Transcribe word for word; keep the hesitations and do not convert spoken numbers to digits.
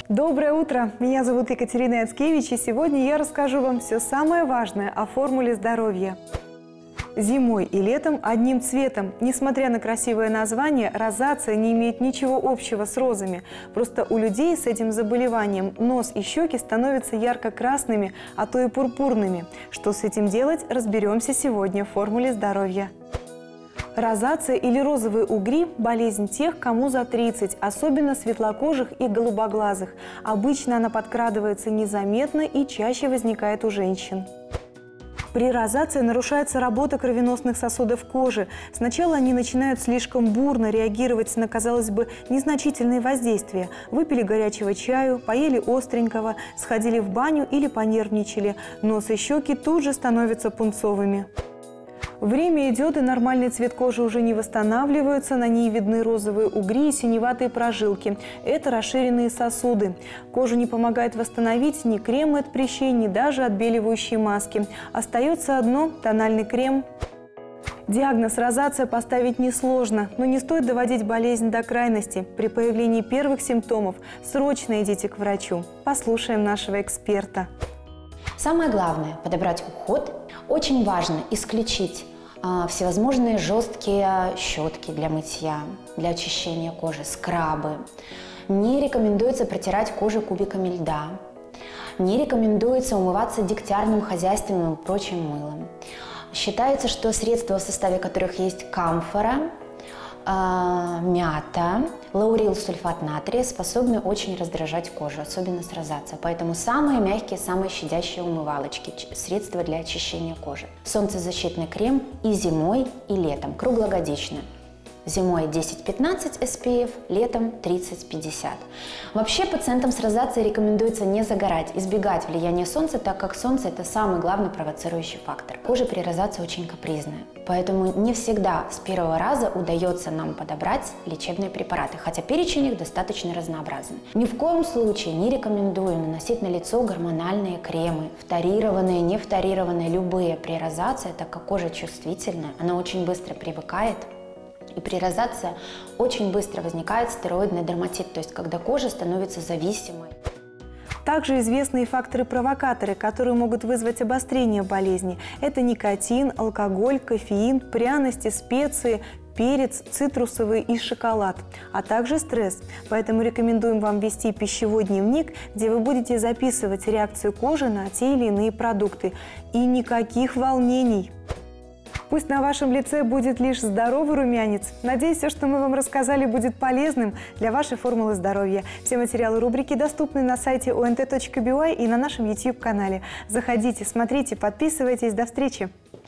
Доброе утро! Меня зовут Екатерина Яцкевич, и сегодня я расскажу вам все самое важное о формуле здоровья. Зимой и летом одним цветом. Несмотря на красивое название, розация не имеет ничего общего с розами. Просто у людей с этим заболеванием нос и щеки становятся ярко-красными, а то и пурпурными. Что с этим делать, разберемся сегодня в формуле здоровья. Розация или розовые угри – болезнь тех, кому за тридцать, особенно светлокожих и голубоглазых. Обычно она подкрадывается незаметно и чаще возникает у женщин. При розации нарушается работа кровеносных сосудов кожи. Сначала они начинают слишком бурно реагировать на, казалось бы, незначительные воздействия. Выпили горячего чаю, поели остренького, сходили в баню или понервничали. Нос и щеки тут же становятся пунцовыми. Время идет, и нормальный цвет кожи уже не восстанавливается, на ней видны розовые угри и синеватые прожилки. Это расширенные сосуды. Кожу не помогает восстановить ни кремы от прыщей, ни даже отбеливающие маски. Остается одно – тональный крем. Диагноз розация поставить несложно, но не стоит доводить болезнь до крайности. При появлении первых симптомов срочно идите к врачу. Послушаем нашего эксперта. Самое главное – подобрать уход. Очень важно исключить э, всевозможные жесткие щетки для мытья, для очищения кожи, скрабы. Не рекомендуется протирать кожу кубиками льда. Не рекомендуется умываться дегтярным, хозяйственным и прочим мылом. Считается, что средства, в составе которых есть камфора, э, мята, лаурилсульфат натрия, способны очень раздражать кожу, особенно с розацией. Поэтому самые мягкие, самые щадящие умывалочки, средства для очищения кожи. Солнцезащитный крем и зимой, и летом, круглогодично. Зимой десять-пятнадцать эс пи эф, летом тридцать-пятьдесят. Вообще пациентам с розацией рекомендуется не загорать, избегать влияния солнца, так как солнце – это самый главный провоцирующий фактор. Кожа при розации очень капризная, поэтому не всегда с первого раза удается нам подобрать лечебные препараты, хотя перечень их достаточно разнообразен. Ни в коем случае не рекомендую наносить на лицо гормональные кремы, фторированные, не фторированные, любые при розации, так как кожа чувствительная, она очень быстро привыкает. И при розации очень быстро возникает стероидный дерматит, то есть когда кожа становится зависимой. Также известны факторы-провокаторы, которые могут вызвать обострение болезни. Это никотин, алкоголь, кофеин, пряности, специи, перец, цитрусовый и шоколад, а также стресс. Поэтому рекомендуем вам вести пищевой дневник, где вы будете записывать реакцию кожи на те или иные продукты. И никаких волнений! Пусть на вашем лице будет лишь здоровый румянец. Надеюсь, все, что мы вам рассказали, будет полезным для вашей формулы здоровья. Все материалы рубрики доступны на сайте о эн тэ точка би уай и на нашем ютуб-канале. Заходите, смотрите, подписывайтесь. До встречи!